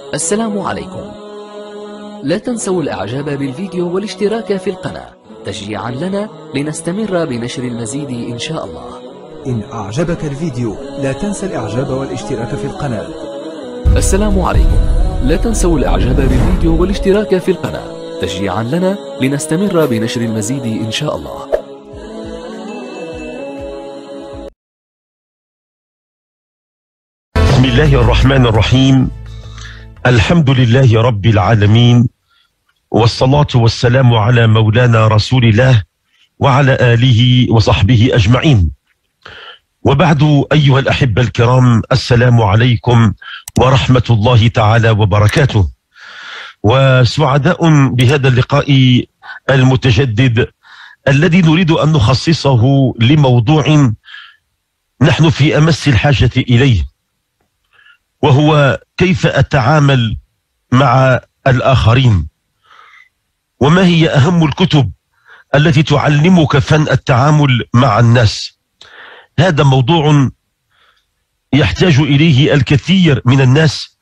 السلام عليكم. لا تنسوا الإعجاب بالفيديو والاشتراك في القناة تشجيعا لنا لنستمر بنشر المزيد إن شاء الله. إن أعجبك الفيديو لا تنسى الإعجاب والاشتراك في القناة. السلام عليكم. لا تنسوا الإعجاب بالفيديو والاشتراك في القناة تشجيعا لنا لنستمر بنشر المزيد إن شاء الله. بسم الله الرحمن الرحيم. الحمد لله رب العالمين، والصلاة والسلام على مولانا رسول الله وعلى آله وصحبه أجمعين. وبعد أيها الأحبة الكرام، السلام عليكم ورحمة الله تعالى وبركاته، وسعداء بهذا اللقاء المتجدد الذي نريد أن نخصصه لموضوع نحن في أمس الحاجة إليه، وهو كيف أتعامل مع الآخرين، وما هي أهم الكتب التي تعلمك فن التعامل مع الناس. هذا موضوع يحتاج إليه الكثير من الناس،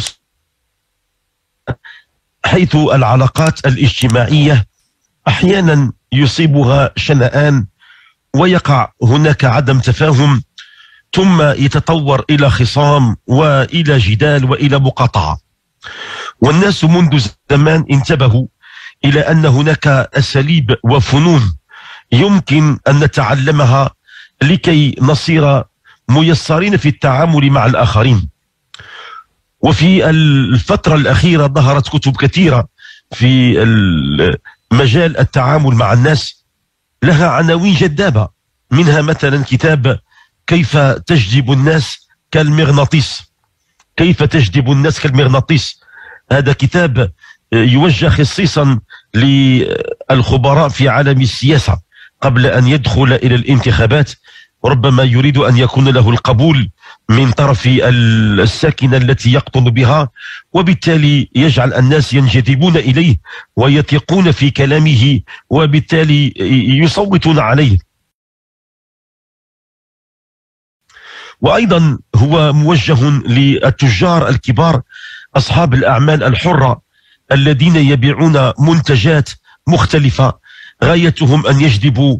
حيث العلاقات الاجتماعية أحيانا يصيبها شنآن ويقع هناك عدم تفاهم، ثم يتطور إلى خصام وإلى جدال وإلى مقاطعة. والناس منذ زمان انتبهوا إلى أن هناك أساليب وفنون يمكن أن نتعلمها لكي نصير ميسرين في التعامل مع الآخرين. وفي الفترة الأخيرة ظهرت كتب كثيرة في مجال التعامل مع الناس لها عناوين جذابة، منها مثلا كتاب كيف تجذب الناس كالمغناطيس. كيف تجذب الناس كالمغناطيس، هذا كتاب يوجه خصيصا للخبراء في عالم السياسة قبل أن يدخل إلى الانتخابات، وربما يريد أن يكون له القبول من طرف الساكنة التي يقطن بها، وبالتالي يجعل الناس ينجذبون إليه ويثقون في كلامه، وبالتالي يصوتون عليه. وأيضا هو موجه للتجار الكبار، أصحاب الأعمال الحرة الذين يبيعون منتجات مختلفة غايتهم أن يجذبوا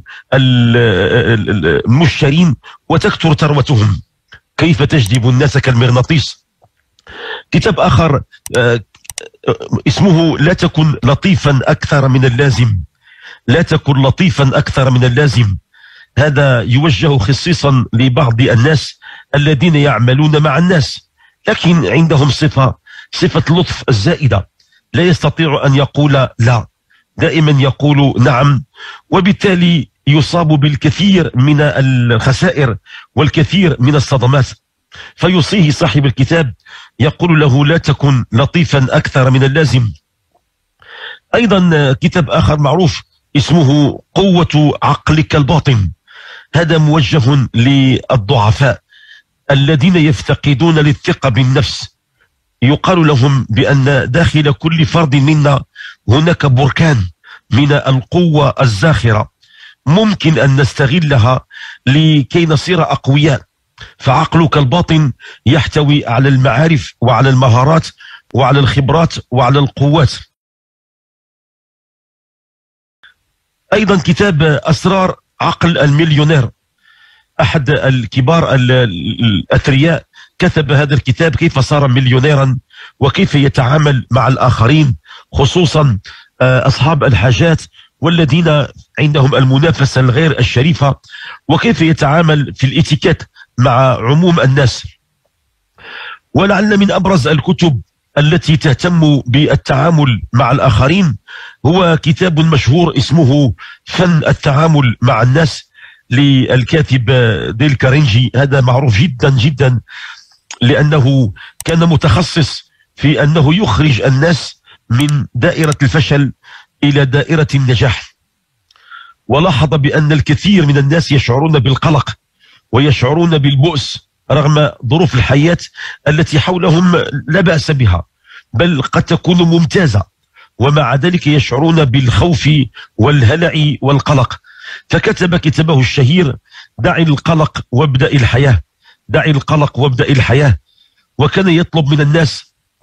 المشترين وتكثر ثروتهم. كيف تجذب الناس كالمغناطيس. كتاب آخر اسمه لا تكن لطيفا أكثر من اللازم. لا تكن لطيفا أكثر من اللازم، هذا يوجه خصيصا لبعض الناس الذين يعملون مع الناس لكن عندهم صفة اللطف الزائدة، لا يستطيع أن يقول لا، دائما يقول نعم، وبالتالي يصاب بالكثير من الخسائر والكثير من الصدمات. فيوصيه صاحب الكتاب يقول له لا تكن لطيفا أكثر من اللازم. أيضا كتاب آخر معروف اسمه قوة عقلك الباطن، هذا موجه للضعفاء الذين يفتقدون للثقة بالنفس. يقال لهم بأن داخل كل فرد منا هناك بركان من القوة الزاخرة ممكن أن نستغلها لكي نصير أقوياء. فعقلك الباطن يحتوي على المعارف وعلى المهارات وعلى الخبرات وعلى القوات. أيضا كتاب أسرار عقل المليونير، أحد الكبار الأثرياء كتب هذا الكتاب، كيف صار مليونيرا وكيف يتعامل مع الآخرين، خصوصا أصحاب الحاجات والذين عندهم المنافسة الغير الشريفة، وكيف يتعامل في الاتيكيت مع عموم الناس. ولعل من أبرز الكتب التي تهتم بالتعامل مع الآخرين هو كتاب مشهور اسمه فن التعامل مع الناس للكاتب ديل كارنيجي. هذا معروف جدا جدا لأنه كان متخصص في أنه يخرج الناس من دائرة الفشل إلى دائرة النجاح. ولاحظ بأن الكثير من الناس يشعرون بالقلق ويشعرون بالبؤس رغم ظروف الحياة التي حولهم لا بأس بها، بل قد تكون ممتازة، ومع ذلك يشعرون بالخوف والهلع والقلق. فكتب كتابه الشهير دع القلق وابدأ الحياة. دع القلق وابدأ الحياة. وكان يطلب من الناس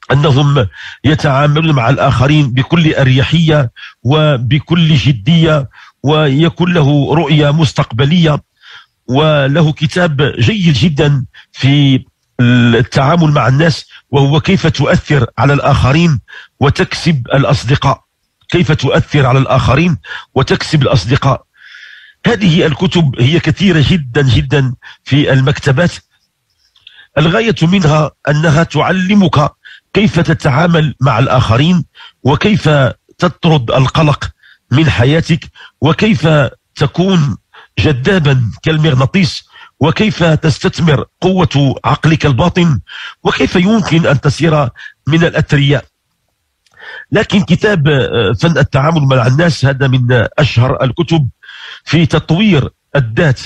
أنهم يتعاملون مع الآخرين بكل أريحية وبكل جدية، ويكون له رؤية مستقبلية، وله كتاب جيد جدا في التعامل مع الناس، وهو كيف تؤثر على الآخرين وتكسب الأصدقاء. كيف تؤثر على الآخرين وتكسب الأصدقاء. هذه الكتب هي كثيرة جدا جدا في المكتبات. الغاية منها أنها تعلمك كيف تتعامل مع الآخرين، وكيف تطرد القلق من حياتك، وكيف تكون جذابا كالمغناطيس، وكيف تستثمر قوة عقلك الباطن، وكيف يمكن أن تصير من الأثرياء. لكن كتاب فن التعامل مع الناس هذا من أشهر الكتب في تطوير الذات،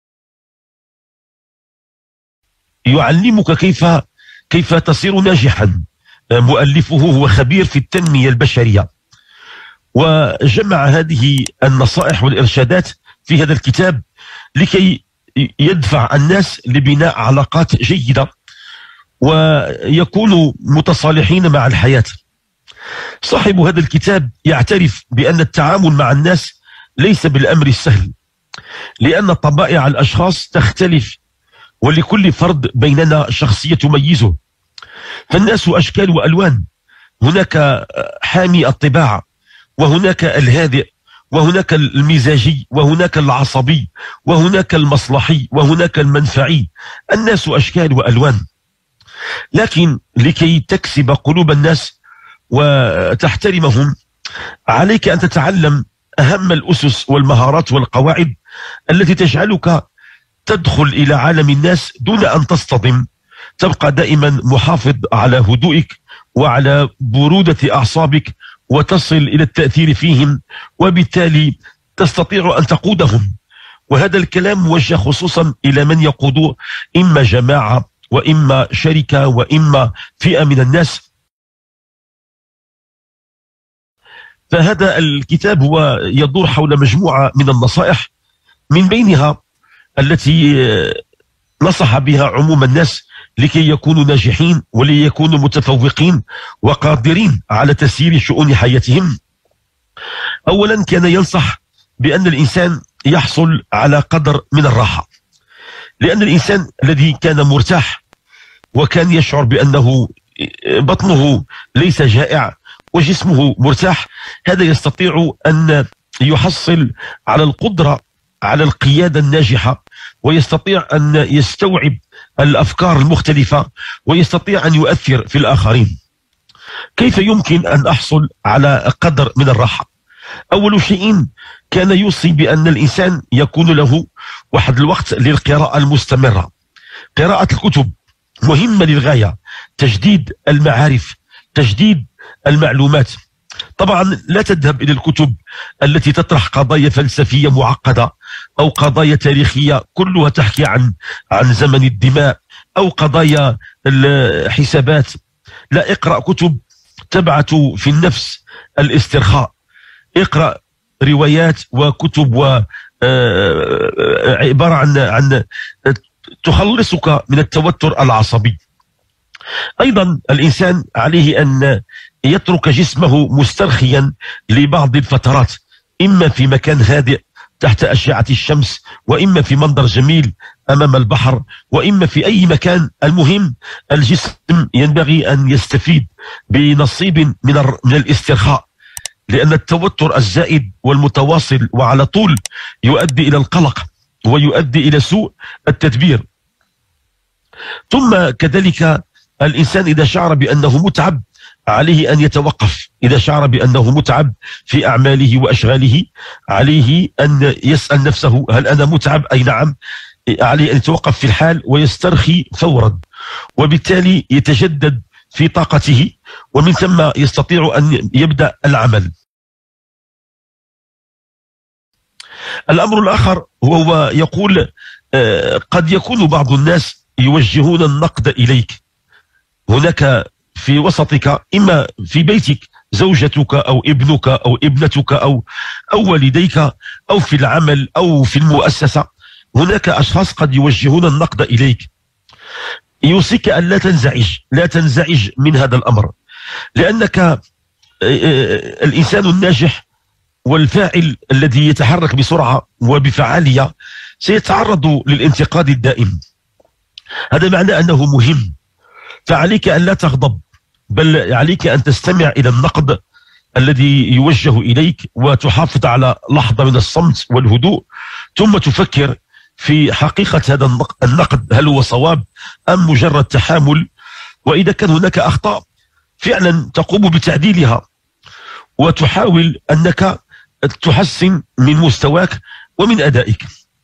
يعلمك كيف تصير ناجحا. مؤلفه هو خبير في التنمية البشرية، وجمع هذه النصائح والإرشادات في هذا الكتاب لكي يدفع الناس لبناء علاقات جيدة ويكونوا متصالحين مع الحياة. صاحب هذا الكتاب يعترف بأن التعامل مع الناس ليس بالأمر السهل، لأن طبائع الأشخاص تختلف، ولكل فرد بيننا شخصية تميزه. فالناس أشكال وألوان، هناك حامي الطباع، وهناك الهادئ، وهناك المزاجي، وهناك العصبي، وهناك المصلحي، وهناك المنفعي. الناس أشكال وألوان، لكن لكي تكسب قلوب الناس وتحترمهم عليك أن تتعلم أهم الأسس والمهارات والقواعد التي تجعلك تدخل إلى عالم الناس دون أن تصطدم. تبقى دائما محافظ على هدوئك وعلى برودة أعصابك، وتصل إلى التأثير فيهم، وبالتالي تستطيع أن تقودهم. وهذا الكلام موجه خصوصا إلى من يقود إما جماعة، وإما شركة، وإما فئة من الناس. فهذا الكتاب هو يدور حول مجموعة من النصائح، من بينها التي نصح بها عموم الناس لكي يكونوا ناجحين وليكونوا متفوقين وقادرين على تسيير شؤون حياتهم. أولا كان ينصح بأن الإنسان يحصل على قدر من الراحة، لأن الإنسان الذي كان مرتاح وكان يشعر بأنه بطنه ليس جائع وجسمه مرتاح، هذا يستطيع أن يحصل على القدرة على القيادة الناجحة، ويستطيع أن يستوعب الأفكار المختلفة، ويستطيع أن يؤثر في الآخرين. كيف يمكن أن أحصل على قدر من الراحة؟ أول شيء كان يوصي بأن الإنسان يكون له واحد الوقت للقراءة المستمرة. قراءة الكتب مهمة للغاية، تجديد المعارف، تجديد المعلومات. طبعا لا تذهب إلى الكتب التي تطرح قضايا فلسفية معقدة، أو قضايا تاريخية كلها تحكي عن زمن الدماء، أو قضايا الحسابات. لا، اقرأ كتب تبعث في النفس الاسترخاء. اقرأ روايات وكتب عبارة عن تخلصك من التوتر العصبي. أيضا الإنسان عليه أن يترك جسمه مسترخيا لبعض الفترات، إما في مكان هادئ تحت أشعة الشمس، وإما في منظر جميل أمام البحر، وإما في أي مكان. المهم الجسم ينبغي أن يستفيد بنصيب من الاسترخاء، لأن التوتر الزائد والمتواصل وعلى طول يؤدي إلى القلق، ويؤدي إلى سوء التدبير. ثم كذلك الإنسان إذا شعر بأنه متعب عليه أن يتوقف. إذا شعر بأنه متعب في أعماله وأشغاله عليه أن يسأل نفسه: هل أنا متعب؟ أي نعم. عليه أن يتوقف في الحال ويسترخي فورا، وبالتالي يتجدد في طاقته، ومن ثم يستطيع أن يبدأ العمل. الأمر الآخر هو يقول: قد يكون بعض الناس يوجهون النقد إليك. هناك في وسطك، إما في بيتك زوجتك أو ابنك أو ابنتك أو والديك، أو في العمل أو في المؤسسة، هناك أشخاص قد يوجهون النقد إليك. يوصيك أن لا تنزعج، لا تنزعج من هذا الأمر، لأنك الإنسان الناجح والفاعل الذي يتحرك بسرعة وبفعالية سيتعرض للانتقاد الدائم. هذا معنى أنه مهم، فعليك أن لا تغضب، بل عليك أن تستمع إلى النقد الذي يوجه إليك وتحافظ على لحظة من الصمت والهدوء، ثم تفكر في حقيقة هذا النقد، هل هو صواب أم مجرد تحامل؟ وإذا كان هناك أخطاء فعلا تقوم بتعديلها وتحاول أنك تحسن من مستواك ومن أدائك.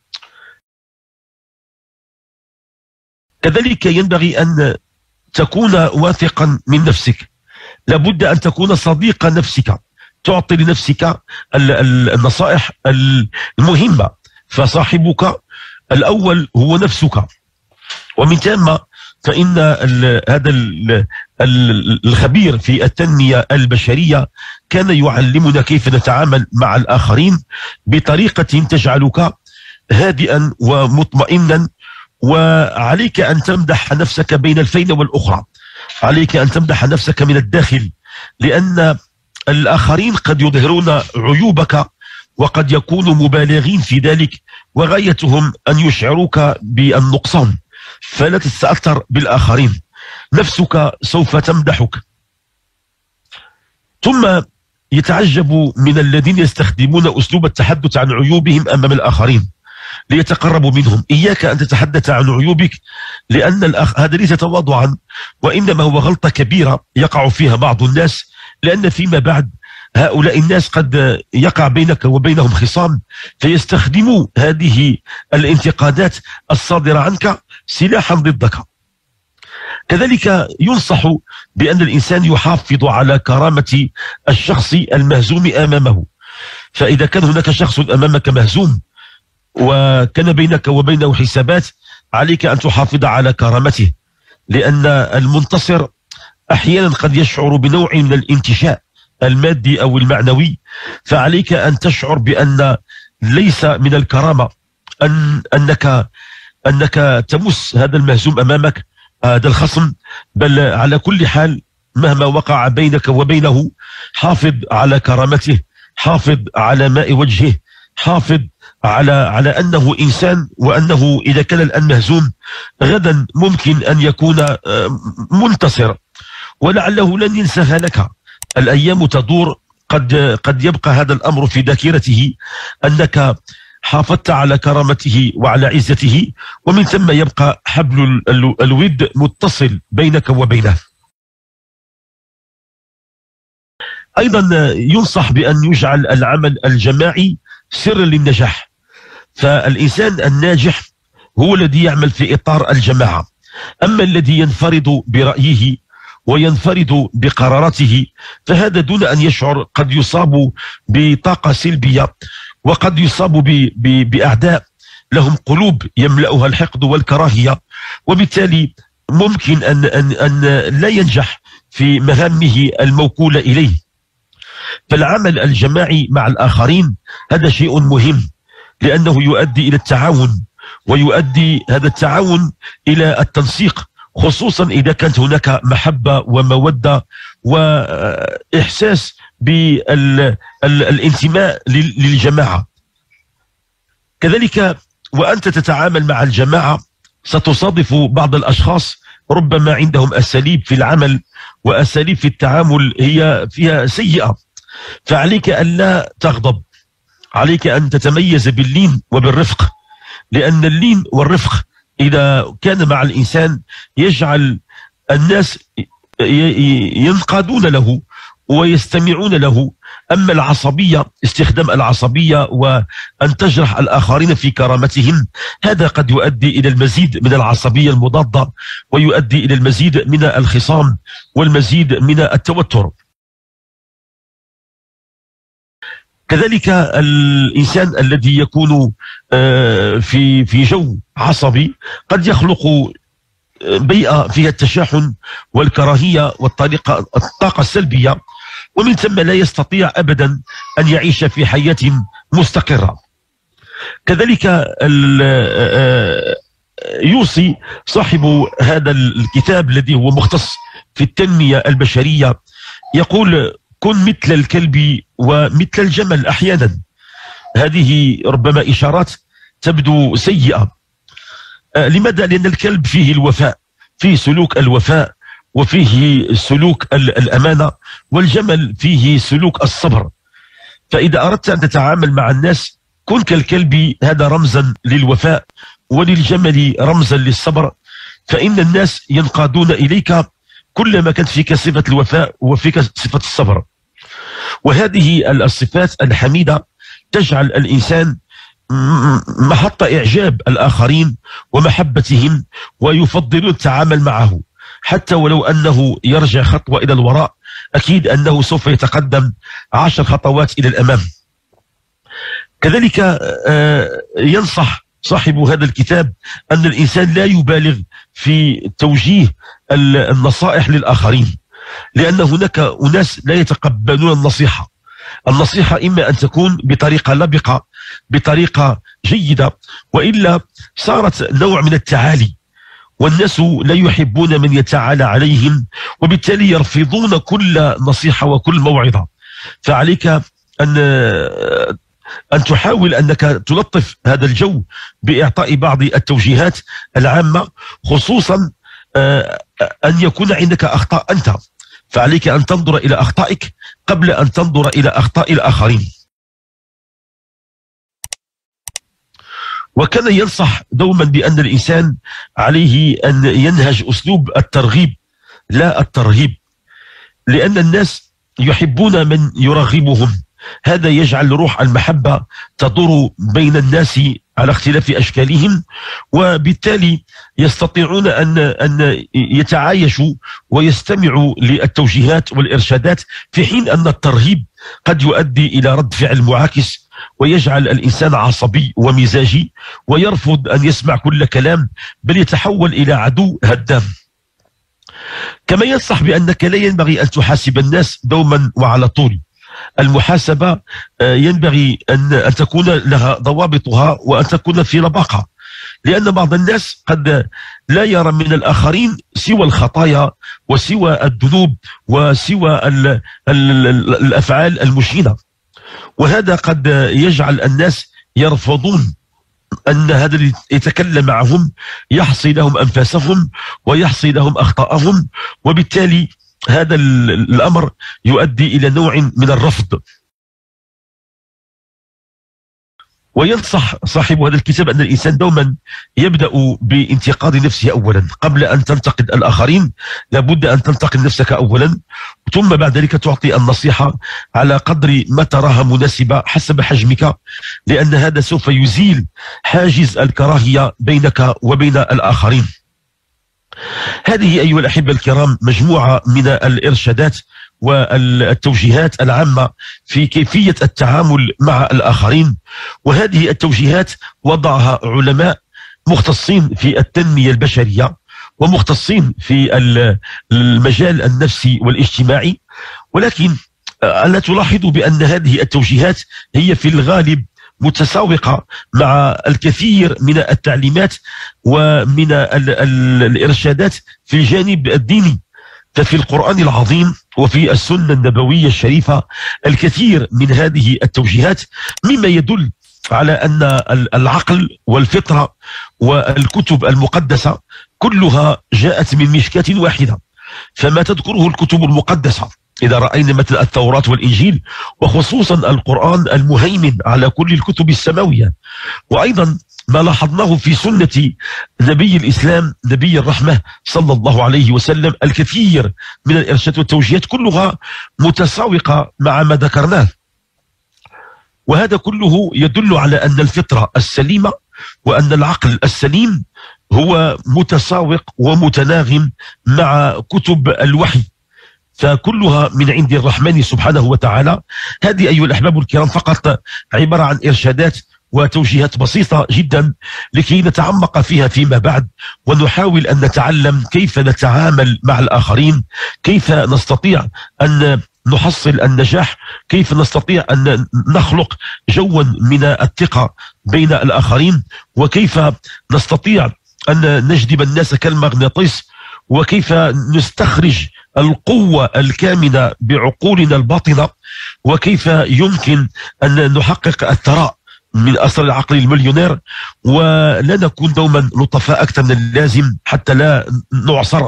كذلك ينبغي أن تكون واثقا من نفسك، لابد أن تكون صديق نفسك، تعطي لنفسك النصائح المهمة، فصاحبك الأول هو نفسك. ومن ثم فإن هذا الخبير في التنمية البشرية كان يعلمنا كيف نتعامل مع الآخرين بطريقة تجعلك هادئا ومطمئنا. وعليك أن تمدح نفسك بين الفين والأخرى، عليك أن تمدح نفسك من الداخل، لأن الآخرين قد يظهرون عيوبك وقد يكونوا مبالغين في ذلك، وغايتهم أن يشعروك بالنقصان، فلا تتأثر بالآخرين، نفسك سوف تمدحك. ثم يتعجب من الذين يستخدمون أسلوب التحدث عن عيوبهم أمام الآخرين ليتقربوا منهم. إياك أن تتحدث عن عيوبك، لأن هذا ليس تواضعا، وإنما هو غلطة كبيرة يقع فيها بعض الناس، لأن فيما بعد هؤلاء الناس قد يقع بينك وبينهم خصام، فيستخدموا هذه الانتقادات الصادرة عنك سلاحا ضدك. كذلك ينصح بأن الإنسان يحافظ على كرامة الشخص المهزوم أمامه، فإذا كان هناك شخص أمامك مهزوم وكان بينك وبينه حسابات، عليك أن تحافظ على كرامته، لأن المنتصر أحيانا قد يشعر بنوع من الانتشاء المادي أو المعنوي، فعليك أن تشعر بأن ليس من الكرامة أنك تمس هذا المهزوم أمامك، هذا الخصم، بل على كل حال مهما وقع بينك وبينه حافظ على كرامته، حافظ على ماء وجهه، حافظ على أنه إنسان، وأنه إذا كان الآن مهزوم غدا ممكن أن يكون منتصر، ولعله لن ينساها لك. الأيام تدور، قد يبقى هذا الأمر في ذاكرته أنك حافظت على كرامته وعلى عزته، ومن ثم يبقى حبل الود متصل بينك وبينه. أيضا ينصح بأن يجعل العمل الجماعي سرا للنجاح، فالإنسان الناجح هو الذي يعمل في إطار الجماعة، أما الذي ينفرد برأيه وينفرد بقراراته فهذا دون أن يشعر قد يصاب بطاقة سلبية، وقد يصاب بأعداء لهم قلوب يملأها الحقد والكراهية، وبالتالي ممكن أن لا ينجح في مهامه الموكولة إليه. فالعمل الجماعي مع الآخرين هذا شيء مهم، لأنه يؤدي إلى التعاون، ويؤدي هذا التعاون إلى التنسيق، خصوصا إذا كانت هناك محبة ومودة وإحساس بالانتماء للجماعة. كذلك وأنت تتعامل مع الجماعة ستصادف بعض الأشخاص ربما عندهم أساليب في العمل وأساليب في التعامل هي فيها سيئة، فعليك أن لا تغضب، عليك أن تتميز باللين وبالرفق، لأن اللين والرفق إذا كان مع الإنسان يجعل الناس ينقادون له ويستمعون له. أما العصبية، استخدام العصبية وأن تجرح الآخرين في كرامتهم، هذا قد يؤدي إلى المزيد من العصبية المضادة، ويؤدي إلى المزيد من الخصام والمزيد من التوتر. كذلك الإنسان الذي يكون في جو عصبي قد يخلق بيئة فيها التشاحن والكراهية والطاقة السلبية، ومن ثم لا يستطيع أبدا أن يعيش في حياة مستقرة. كذلك يوصي صاحب هذا الكتاب الذي هو مختص في التنمية البشرية، يقول: كن مثل الكلب ومثل الجمل أحيانا. هذه ربما إشارات تبدو سيئة. لماذا؟ لأن الكلب فيه الوفاء، فيه سلوك الوفاء وفيه سلوك الأمانة، والجمل فيه سلوك الصبر. فإذا أردت أن تتعامل مع الناس كن كالكلب، هذا رمزا للوفاء، وللجمل رمزا للصبر، فإن الناس ينقادون إليك كلما كانت فيك صفة الوفاء وفيك صفة الصبر. وهذه الصفات الحميدة تجعل الإنسان محط إعجاب الآخرين ومحبتهم، ويفضلون التعامل معه حتى ولو أنه يرجع خطوة إلى الوراء، أكيد أنه سوف يتقدم 10 خطوات إلى الأمام. كذلك ينصح صاحب هذا الكتاب أن الإنسان لا يبالغ في توجيه النصائح للآخرين، لأن هناك أناس لا يتقبلون النصيحة. النصيحة إما أن تكون بطريقة لبقة، بطريقة جيدة، وإلا صارت نوع من التعالي، والناس لا يحبون من يتعالى عليهم، وبالتالي يرفضون كل نصيحة وكل موعظة. فعليك أن تحاول أنك تلطف هذا الجو بإعطاء بعض التوجيهات العامة، خصوصا أن يكون عندك أخطاء أنت، فعليك أن تنظر إلى أخطائك قبل أن تنظر إلى أخطاء الآخرين. وكان ينصح دوما بأن الإنسان عليه أن ينهج أسلوب الترغيب لا الترهيب، لأن الناس يحبون من يرغبهم. هذا يجعل روح المحبة تدور بين الناس على اختلاف أشكالهم، وبالتالي يستطيعون أن يتعايشوا ويستمعوا للتوجيهات والإرشادات، في حين أن الترهيب قد يؤدي إلى رد فعل معاكس ويجعل الإنسان عصبي ومزاجي ويرفض أن يسمع كل كلام، بل يتحول إلى عدو هدام. كما ينصح بأنك لا ينبغي أن تحاسب الناس دوما وعلى طول. المحاسبة ينبغي أن تكون لها ضوابطها وأن تكون في لباقة، لأن بعض الناس قد لا يرى من الآخرين سوى الخطايا وسوى الذنوب وسوى الأفعال المشينة، وهذا قد يجعل الناس يرفضون أن هذا اللي يتكلم معهم يحصي لهم أنفاسهم ويحصي لهم أخطاءهم، وبالتالي هذا الأمر يؤدي إلى نوع من الرفض. وينصح صاحب هذا الكتاب أن الإنسان دوما يبدأ بانتقاد نفسه أولا قبل أن تنتقد الآخرين. لابد أن تنتقد نفسك أولا، ثم بعد ذلك تعطي النصيحة على قدر ما تراها مناسبة حسب حجمك، لأن هذا سوف يزيل حاجز الكراهية بينك وبين الآخرين. هذه أيها الأحبة الكرام مجموعة من الإرشادات والتوجيهات العامة في كيفية التعامل مع الآخرين، وهذه التوجيهات وضعها علماء مختصين في التنمية البشرية ومختصين في المجال النفسي والاجتماعي. ولكن ألا تلاحظوا بأن هذه التوجيهات هي في الغالب متساوقة مع الكثير من التعليمات ومن الإرشادات في الجانب الديني. ففي القرآن العظيم وفي السنة النبوية الشريفة الكثير من هذه التوجيهات، مما يدل على أن العقل والفطرة والكتب المقدسة كلها جاءت من مشكاة واحدة. فما تذكره الكتب المقدسة، إذا رأينا مثل التوراة والإنجيل، وخصوصا القرآن المهيمن على كل الكتب السماوية، وأيضا ما لاحظناه في سنة نبي الإسلام نبي الرحمة صلى الله عليه وسلم، الكثير من الإرشاد والتوجيهات كلها متساوقة مع ما ذكرناه. وهذا كله يدل على أن الفطرة السليمة وأن العقل السليم هو متساوق ومتناغم مع كتب الوحي، فكلها من عند الرحمن سبحانه وتعالى. هذه أيها الأحباب الكرام فقط عبارة عن إرشادات وتوجيهات بسيطة جدا لكي نتعمق فيها فيما بعد، ونحاول أن نتعلم كيف نتعامل مع الآخرين، كيف نستطيع أن نحصل النجاح، كيف نستطيع أن نخلق جوا من الثقة بين الآخرين، وكيف نستطيع أن نجذب الناس كالمغناطيس، وكيف نستخرج القوة الكامنة بعقولنا الباطنة، وكيف يمكن أن نحقق الثراء من أسرار العقل المليونير، ولا نكون دوما لطفاء أكثر من اللازم حتى لا نعصر،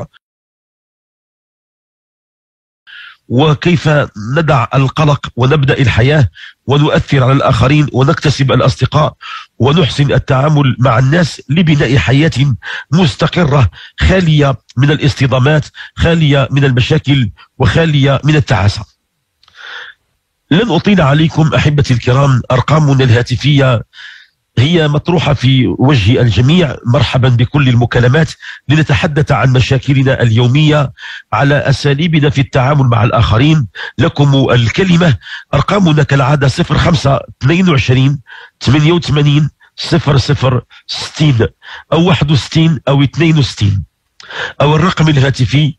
وكيف ندع القلق ونبدأ الحياة ونؤثر على الآخرين ونكتسب الأصدقاء ونحسن التعامل مع الناس لبناء حياة مستقرة خالية من الاصطدامات، خالية من المشاكل، وخالية من التعاسة. لن أطيل عليكم أحبتي الكرام، أرقامنا الهاتفية هي مطروحة في وجه الجميع. مرحبا بكل المكالمات لنتحدث عن مشاكلنا اليومية على أساليبنا في التعامل مع الآخرين. لكم الكلمة. أرقامنا كالعادة 0522 88 00 60 أو 61 أو 62، أو الرقم الهاتفي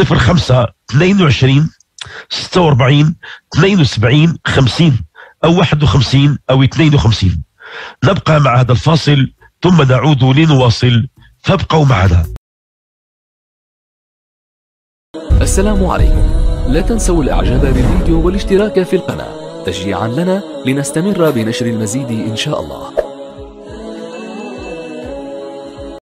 0522 46 72 50 أو 51 أو 52. نبقى مع هذا الفاصل ثم نعود لنواصل، فابقوا معنا. السلام عليكم. لا تنسوا الإعجاب بالفيديو والاشتراك في القناة تشجيعا لنا لنستمر بنشر المزيد إن شاء الله.